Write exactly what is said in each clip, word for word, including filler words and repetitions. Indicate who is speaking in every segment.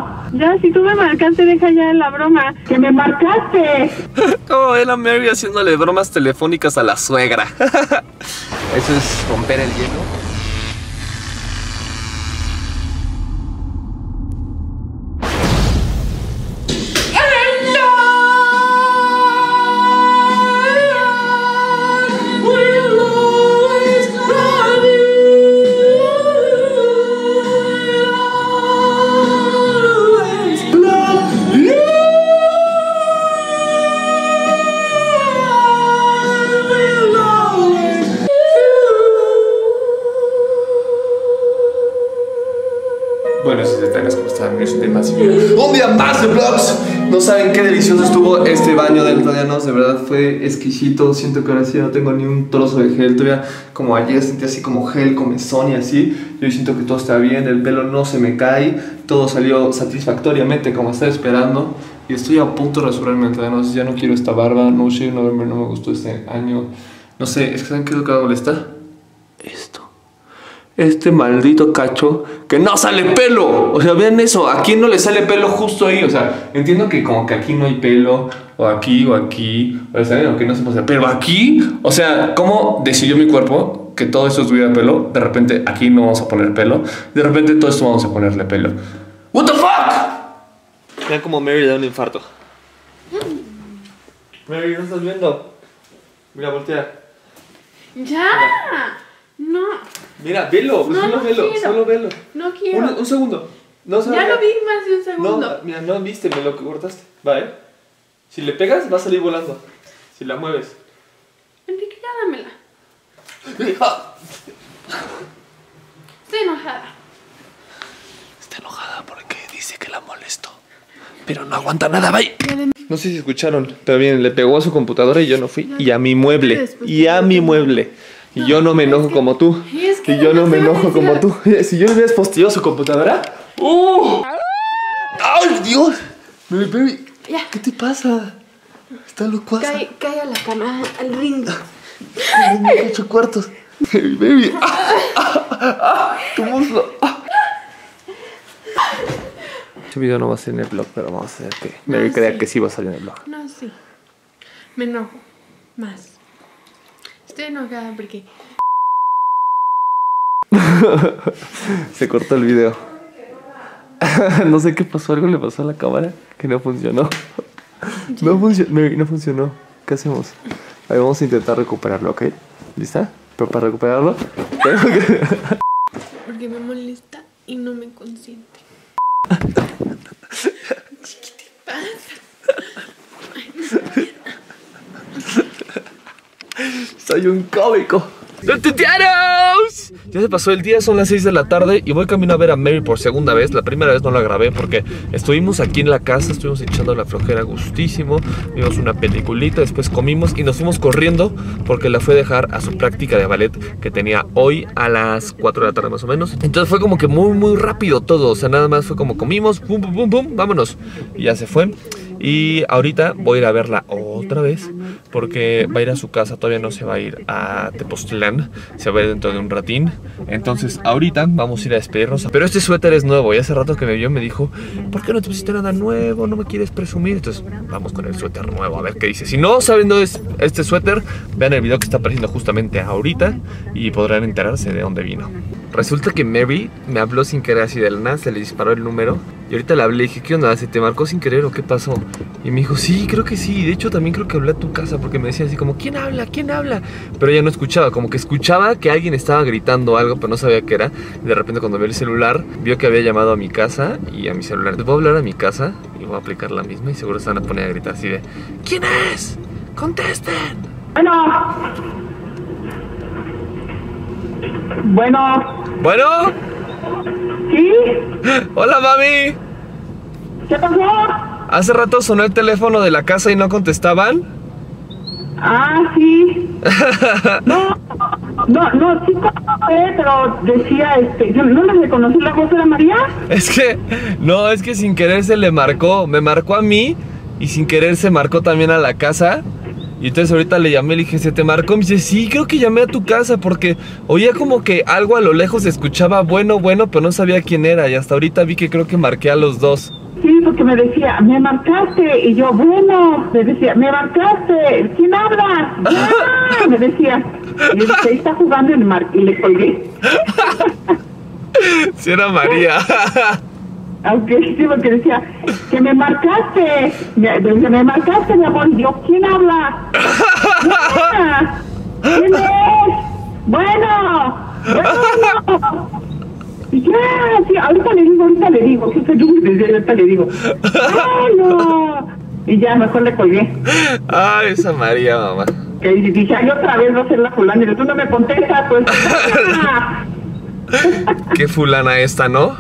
Speaker 1: Ya, si tú me marcaste, deja ya la broma. ¡Que me marcaste!
Speaker 2: Oh, era Mary haciéndole bromas telefónicas a la suegra. Eso es romper el hielo. Bueno, si se están escuchando, es demasiado. Un día más de vlogs. No saben qué delicioso estuvo este baño de Italianos. De verdad fue exquisito. Siento que ahora sí no tengo ni un trozo de gel. Todavía como ayer sentí así como gel, comezón y así. Yo siento que todo está bien. El pelo no se me cae. Todo salió satisfactoriamente como estaba esperando. Y estoy a punto de resolverme Italianos. Ya no quiero esta barba. No sé, noviembre no me gustó este año. No sé, es que ¿saben qué es lo que me molesta? Esto. Este maldito cacho que no sale pelo. O sea, vean eso, ¿a quién no le sale pelo justo ahí? O sea, entiendo que como que aquí no hay pelo, o aquí, o aquí, o sea, o que no se puede hacer. Pero aquí, o sea, ¿cómo decidió mi cuerpo que todo esto tuviera pelo? De repente aquí no vamos a poner pelo. De repente todo esto vamos a ponerle pelo. ¿What the fuck? Vean como Mary le da un infarto. Mary, ¿no estás viendo? Mira, voltea.
Speaker 1: ¡Ya!
Speaker 2: Mira.
Speaker 1: No.
Speaker 2: Mira, velo,
Speaker 1: no,
Speaker 2: solo
Speaker 1: no
Speaker 2: velo,
Speaker 1: quiero.
Speaker 2: solo velo.
Speaker 1: No quiero.
Speaker 2: Un, un segundo. No,
Speaker 1: ya lo vi más de un segundo.
Speaker 2: No, mira, no viste, me lo cortaste. Va, eh. Si le pegas, va a salir volando. Si la mueves.
Speaker 1: Enrique, ya dámela. Estoy enojada.
Speaker 2: Está enojada porque dice que la molesto. Pero no aguanta nada, bye. No sé si escucharon, pero bien, le pegó a su computadora y yo no fui. Y a mi mueble. Y a mi mueble. Y no, yo no me enojo es que, como tú. Y, es que y yo no me enojo como tú. Si yo le hubieras posteado su computadora. ¡Uh! ¡Ay, Dios! Baby, baby.
Speaker 1: Ya.
Speaker 2: ¿Qué te pasa? Está locuaza.
Speaker 1: Cae, cae a la cama, al ring.
Speaker 2: Ocho cuartos. Baby, baby. ¡Ah! ¡Ah! ¡Ah! ¡Tu muslo! ¡Ah! Este video no va a ser en el vlog, pero vamos a hacer que Mary no, crea sí. que sí va a salir en el vlog.
Speaker 1: No, sí. Me enojo. Más. Estoy enojada porque...
Speaker 2: Se cortó el video. No sé qué pasó, algo le pasó a la cámara que no funcionó. No funcionó, Mary, no funcionó. ¿Qué hacemos? Ahí vamos a intentar recuperarlo, ¿ok? ¿Lista? Pero para recuperarlo tengo que...
Speaker 1: Porque me molesta y no me consiente. ¿Qué te pasa? Ay,
Speaker 2: soy un cómico. ¡Los tutearos! Ya se pasó el día, son las seis de la tarde y voy camino a ver a Mary por segunda vez. La primera vez no la grabé porque estuvimos aquí en la casa, estuvimos echando la flojera gustísimo. Vimos una peliculita, después comimos y nos fuimos corriendo porque la fue a dejar a su práctica de ballet que tenía hoy a las cuatro de la tarde más o menos. Entonces fue como que muy muy rápido todo, o sea, nada más fue como comimos, pum pum pum pum, vámonos. Y ya se fue. Y ahorita voy a ir a verla otra vez porque va a ir a su casa, todavía no se va a ir a Tepoztlán, se va a ir dentro de un ratín. Entonces ahorita vamos a ir a despedirnos. Pero este suéter es nuevo y hace rato que me vio me dijo: ¿por qué no te pusiste nada nuevo? ¿No me quieres presumir? Entonces vamos con el suéter nuevo a ver qué dice. Si no saben dónde es este suéter, vean el video que está apareciendo justamente ahorita y podrán enterarse de dónde vino. Resulta que Mary me habló sin querer así de la nada, se le disparó el número. Y ahorita le hablé y dije: ¿qué onda? ¿Se te marcó sin querer o qué pasó? Y me dijo: sí, creo que sí. De hecho también creo que hablé a tu casa porque me decía así como: ¿quién habla? ¿quién habla? Pero ella no escuchaba, como que escuchaba que alguien estaba gritando algo, pero no sabía qué era. Y de repente cuando vio el celular, vio que había llamado a mi casa y a mi celular. Les voy a hablar a mi casa y voy a aplicar la misma y seguro se van a poner a gritar así de: ¿quién es? ¡Contesten!
Speaker 1: Bueno. Bueno.
Speaker 2: ¿Bueno?
Speaker 1: ¿Sí?
Speaker 2: Hola, mami.
Speaker 1: ¿Qué pasó?
Speaker 2: Hace rato sonó el teléfono de la casa y no contestaban.
Speaker 1: Ah, sí. No, no, no, sí contesté, pero decía, este, yo no les reconocí la voz de la María.
Speaker 2: Es que, no, es que sin querer se le marcó, me marcó a mí y sin querer se marcó también a la casa. Y entonces ahorita le llamé, le dije, ¿se te marcó? Me dice, sí, creo que llamé a tu casa porque oía como que algo a lo lejos se escuchaba bueno, bueno, pero no sabía quién era. Y hasta ahorita vi que creo que marqué a los dos.
Speaker 1: Sí, porque me decía, me marcaste. Y yo, bueno, me decía, me marcaste. ¿Quién habla? ¡Ya! Me decía. Y yo, ahí está jugando y le, mar y le colgué.
Speaker 2: Sí, era María.
Speaker 1: Aunque sí, porque decía, que me marcaste. Me, me, me marcaste, mi amor. Y yo, ¿quién habla? ¡Ya! ¿Quién es? Bueno, bueno. Y ya, sí, ahorita le digo, ahorita le digo, sí, yo desde ahorita le digo, bueno, y ya, mejor le colgué.
Speaker 2: Ay, esa María, mamá.
Speaker 1: Que dije, ay, otra vez va a ser la fulana, y tú no me contestas, pues.
Speaker 2: Qué fulana esta, ¿no?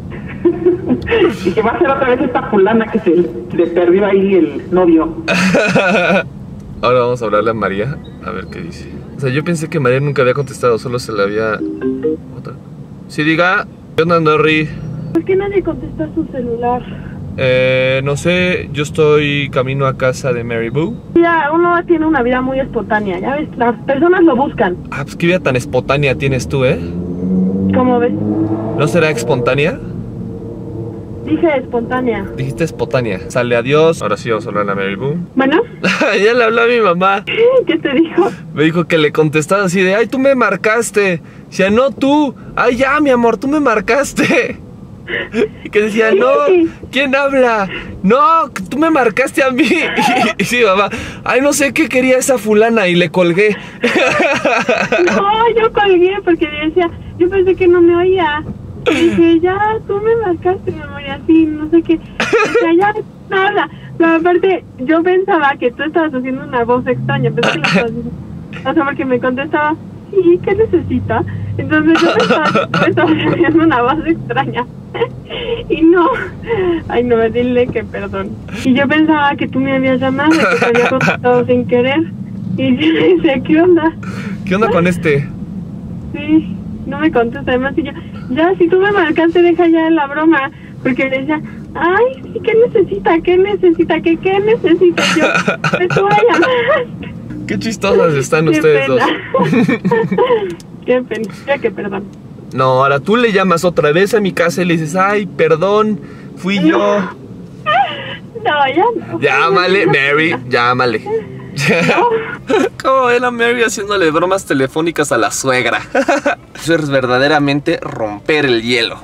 Speaker 1: Y que va a ser otra vez esta fulana que se le perdió ahí el novio.
Speaker 2: Ahora vamos a hablarle a María, a ver qué dice. O sea, yo pensé que María nunca había contestado, solo se le había... Otra. Sí, diga. ¿Qué onda, Norri?
Speaker 3: ¿Por qué nadie contesta su celular?
Speaker 2: Eh, no sé, yo estoy camino a casa de Mary Boo.
Speaker 3: Ya, uno tiene una vida muy espontánea, ya ves, las personas lo buscan.
Speaker 2: Ah, pues qué vida tan espontánea tienes tú, ¿eh?
Speaker 3: ¿Cómo ves?
Speaker 2: ¿No será espontánea?
Speaker 3: Dije espontánea.
Speaker 2: Dijiste espontánea. Sale, adiós. Ahora sí vamos a hablar a Mary Boo.
Speaker 3: Bueno.
Speaker 2: Ya le habló a mi mamá.
Speaker 3: ¿Qué te dijo?
Speaker 2: Me dijo que le contestaba así de, ay, tú me marcaste. Decía, no, tú. Ay, ya, mi amor, tú me marcaste. Y que decía, no, ¿quién habla? No, tú me marcaste a mí. Y, y sí, mamá, ay, no sé qué quería esa fulana y le colgué.
Speaker 3: No, yo colgué porque decía, yo pensé que no me oía. Y dije, ya, tú me marcaste, mi amor, y así, no sé qué. O sea, ya, nada. Pero aparte, yo pensaba que tú estabas haciendo una voz extraña. Pensé que lo estabas haciendo. O sea, porque me contestaba, sí, ¿qué necesita? Entonces yo pensaba que tú estabas haciendo una voz extraña. Y no, ay no, dile que perdón. Y yo pensaba que tú me habías llamado, que te había contestado sin querer. Y yo le decía, ¿qué onda?
Speaker 2: ¿Qué onda con este?
Speaker 3: Sí, no me contesta. Además, y yo, ya, si tú me marcaste, deja ya la broma. Porque le decía, ay, sí, ¿qué necesita? ¿Qué necesita? ¿Qué, qué necesita? Yo, pues tú me llamaste.
Speaker 2: Qué chistosas están
Speaker 3: Qué
Speaker 2: ustedes
Speaker 3: pena.
Speaker 2: dos.
Speaker 3: Qué pena, ya que perdón.
Speaker 2: No, ahora tú le llamas otra vez a mi casa y le dices, ay, perdón, fui yo.
Speaker 3: No, ya no.
Speaker 2: Llámale, Mary, llámale. ¿Cómo ven a Mary haciéndole bromas telefónicas a la suegra? Eso es verdaderamente romper el hielo.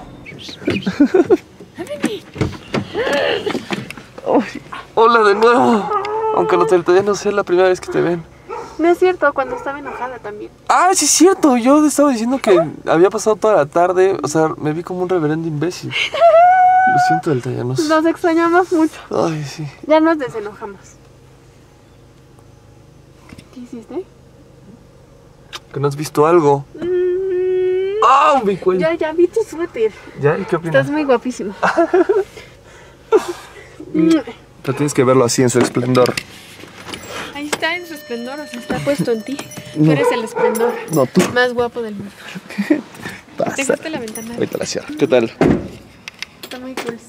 Speaker 2: Hola de nuevo. Aunque no te, todavía no sea la primera vez que te ven.
Speaker 3: No es cierto, cuando estaba enojada también.
Speaker 2: Ah, sí es cierto. Yo estaba diciendo que había pasado toda la tarde. O sea, me vi como un reverendo imbécil. Lo siento, Deltallanos.
Speaker 3: Nos extrañamos mucho.
Speaker 2: Ay, sí.
Speaker 3: Ya nos desenojamos. ¿Qué hiciste?
Speaker 2: ¿Que no has visto algo?
Speaker 3: Mm,
Speaker 2: ¡Oh, mi cuello!
Speaker 3: ya, ya vi tu suéter.
Speaker 2: ¿Ya? ¿Y qué opinas?
Speaker 3: Estás muy guapísimo.
Speaker 2: Pero tienes que verlo así en su esplendor.
Speaker 3: Ahí está en su esplendor, o sea, está puesto en ti. Tú no. Eres el esplendor.
Speaker 2: No, tú.
Speaker 3: Más guapo del mundo.
Speaker 2: Pasa.
Speaker 3: Dejaste la ventana.
Speaker 2: Ahorita la cierro. ¿Qué tal?
Speaker 3: Está muy cool.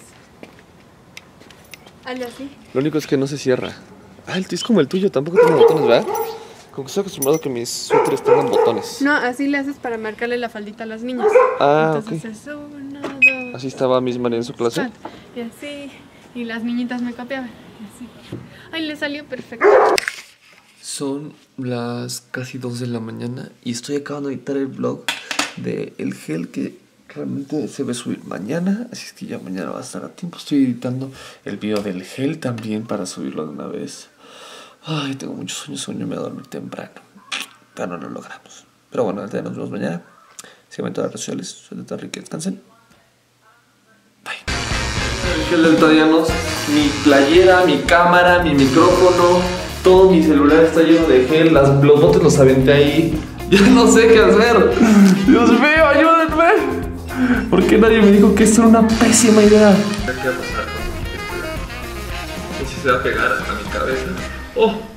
Speaker 3: Hazle así.
Speaker 2: Lo único es que no se cierra. Ah, el tuyo es como el tuyo, tampoco tiene botones, ¿verdad? Como que estoy acostumbrado a que mis suéteres tengan botones.
Speaker 3: No, así le haces para marcarle la faldita a las niñas.
Speaker 2: Ah,
Speaker 3: entonces
Speaker 2: ok.
Speaker 3: es uno, dos,
Speaker 2: Así estaba Miss María en su clase.
Speaker 3: y así. Y las niñitas me copiaban. Y así. Ay, le salió perfecto.
Speaker 2: Son las casi dos de la mañana y estoy acabando de editar el vlog de el gel que realmente se va a subir mañana, así es que ya mañana va a estar a tiempo. Estoy editando el video del gel también para subirlo de una vez. Ay, tengo mucho sueño, sueño, me voy a dormir temprano, pero no lo logramos. Pero bueno, nos vemos mañana. Síganme en todas las redes sociales. Soy de Tarry, que descansen. Bye. El gel del Tadianos, mi playera, mi cámara, mi micrófono, todo mi celular está lleno de gel, las, los botes los aventé ahí. Ya no sé qué hacer. Dios mío, ayúdenme. ¿Por qué nadie me dijo que esto era una pésima idea? ¿Qué va a pasar con esto? No sé si se va a pegar a mi cabeza. Oh.